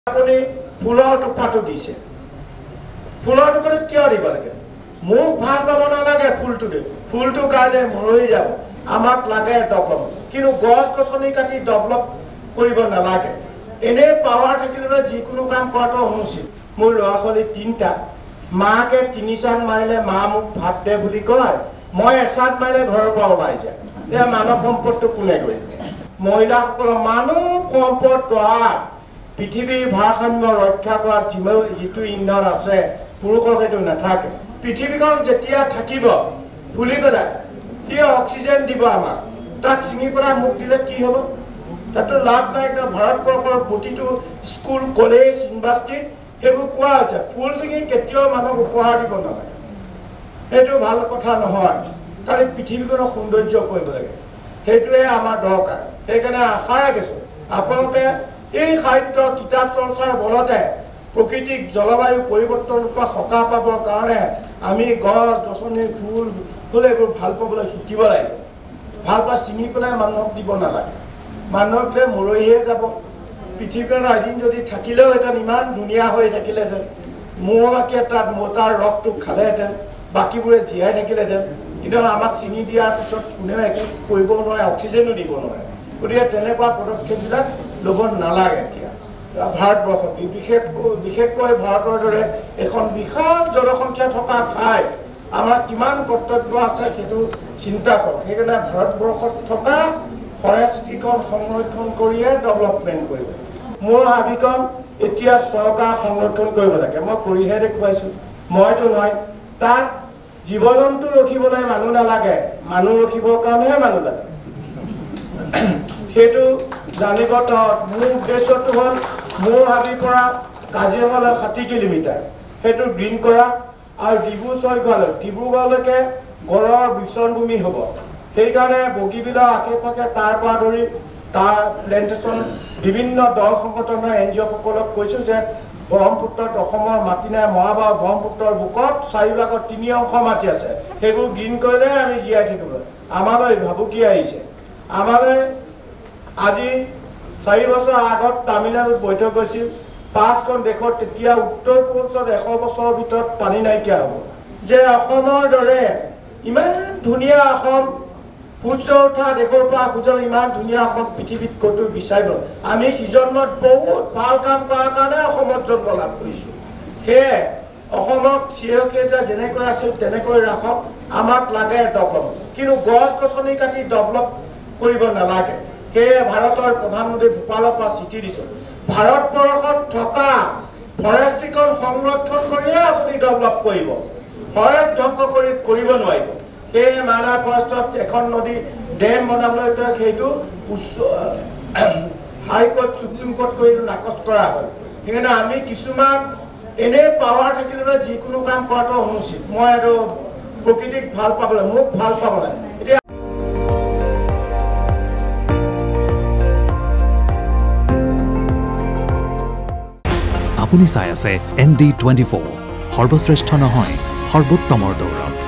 আপুনি ফুলৰ টোপাটো দিছে ফুলৰ টোপাটো কিয় দিব লাগে মোক ভাল পাব নালাগে ফুলটো কাৰণে মৰহি যাব আমাক লাগে ডেভেলপ কিন্তু গছ গছনি কাটি ডেভেলপ কৰিব নালাগে এনে পাৱাৰ থাকিলে যিকোনো কাম কৰাটো অনুচিত মোৰ ল'ৰা ছোৱালী তিনিটা মাকে 3 চাত মাৰিলে মা মোক ভাত দে বুলি কয় মই এচাত মাৰিলে ঘৰৰ পৰা ওলাই যায় এয়া মানৱ সম্পদটো কোনে গৈ মহিলাসকলৰ মানৱ সম্পদ কৰা পৃথিৱীৰ ভাৰসাম্য ৰক্ষা কৰা যিটো ইন্ধন আছে পুৰুষৰ সেইটো নাথাকে পৃথিৱীখন যেতিয়া থাকিব ফুলি পেলাই কি অক্সিজেন দিব আমাক তাক চিঙি পেলাই মুখ দিলে কি হ'ব তাতো লাভ নাই ভাৰতবৰ্ষৰ প্ৰতিটো স্কুল কলেজ ইউনিভাৰ্চিটি সেইবোৰ কোৱা হৈছে ফুল চিঙি কেতিয়াও মানুহক উপহাৰ দিব নালাগে সেইটো ভাল কথা নহয় খালি পৃথিৱীখনৰ সৌন্দৰ্য কৰিব লাগে সেইটোৱে আমাৰ দৰকাৰ সেইকাৰণে আশা ৰাখিছোঁ আপোনালোকে এই সাহিত্য কিতাপ চৰ্চাৰ বলতে প্ৰকৃতিক জলবায়ু পৰিৱৰ্তনৰ পৰা সকাহ পাবৰ কাৰণে আমি গছ গছনি ফুল ফুল এইবোৰ ভাল পাবলৈ শিকিব লাগিব ভাল পা চিঙি পেলাই মানুহক দিব নালাগে মানুহক দিলে মৰহিয়ে যাব পৃথিৱীখন এদিন যদি থাকিলেও হেঁতেন ইমান ধুনীয়া হৈ থাকিলেহেঁতেন মৌ মাখিয়ে তাত তাৰ ৰসটো খালেহেঁতেন বাকীবোৰে জীয়াই থাকিলেহেঁতেন কিন্তু আমাক চিঙি দিয়াৰ পিছত কোনেও একো কৰিব নোৱাৰে অক্সিজেনো দিব নোৱাৰে গতিকে তেনেকুৱা পদক্ষেপবিলাক ল'ব নালাগে এতিয়া ভাৰতবৰ্ষত বিশেষকৈ ভাৰতৰ দৰে এখন বিশাল জনসংখ্যা থকা ঠাই আমাৰ কিমান কৰ্তব্য আছে সেইটো চিন্তা কৰক সেইকাৰণে ভাৰতবৰ্ষত থকা ফৰেষ্টখন সংৰক্ষণ কৰিয়ে ডেভেলপমেণ্ট কৰিব মোৰ হাবিখন এতিয়া চৰকাৰ সংৰক্ষণ কৰিব লাগে মই কৰিহে দেখুৱাইছোঁ মইতো নহয় তাত জীৱ জন্তু ৰখিবলৈ মানুহ নালাগে মানুহ ৰখিবৰ কাৰণেহে মানুহ লাগে সেইটো জানিব মোৰ উদ্দেশ্যটো হ'ল মোৰ হাবিৰ পৰা কাজিৰঙালৈ 60 কিলোমিটাৰ সেইটো গ্ৰীণ কৰা আৰু ডিব্ৰুগড়লৈকে গড়ৰ বিচৰণভূমি হ'ব সেইকাৰণে বগীবিলৰ আশে পাশে তাৰ পৰা ধৰি তাৰ প্লেণ্টেশ্যন বিভিন্ন দল সংগঠনৰ NGOসকলক কৈছোঁ যে ব্ৰহ্মপুত্ৰত অসমৰ মাটি নাই মহাবাহু ব্ৰহ্মপুত্ৰৰ বুকত 4 ভাগত 3 অংশ মাটি আছে সেইবোৰ গ্ৰীণ কৰিলে আমি জীয়াই থাকিব আমালৈ ভাবুকি আহিছে আমালৈ আজি 4 বছৰ আগত তামিলনাডুত বৈঠক হৈছিল 5খন দেশত তেতিয়া উত্তৰ পূৰ্বাঞ্চলত 100 বছৰৰ ভিতৰত পানী নাইকিয়া হ'ব যে অসমৰ দৰে ইমান ধুনীয়া অসম সূৰ্য উঠা দেশৰ পৰা সূৰ্যৰ ইমান ধুনীয়া অসম পৃথিৱীত ক'তো বিচাৰিব আমি সিজন্মত বহুত ভাল কাম কৰাৰ কাৰণে অসমত জন্ম লাভ কৰিছোঁ সেয়ে অসমক চিৰকেইটা যেনেকৈ আছোঁ তেনেকৈ ৰাখক আমাক লাগে ডেভেলপ কিন্তু গছ গছনি কাটি ডেভেলপ কৰিব নালাগে সেয়ে ভাৰতৰ প্ৰধানমন্ত্ৰী ভূপালৰ পৰা চিঠি দিছোঁ ভাৰতবৰ্ষত থকা ফৰেষ্টখন সংৰক্ষণ কৰিয়ে আপুনি ডেভেলপ কৰিব ফৰেষ্ট ধ্বংস কৰিব নোৱাৰিব সেয়ে মানাহ ফৰেষ্টত এখন নদী ডেম বনাবলৈ সেইটো উচ্চ হাইকোৰ্ট সুপ্ৰিম কোৰ্ট কৰি নাকচ কৰা হয় সেইকাৰণে আমি কিছুমান এনে পাৱাৰ থাকিলে যিকোনো কাম কৰাটো অনুচিত মই এইটো প্ৰকৃতিক ভাল পাবলৈ মোক ভাল পাবলৈ এতিয়া আপুনি চাই আছে ND24 সৰ্বশ্ৰেষ্ঠ নহয় সৰ্বোত্তমৰ দৌৰ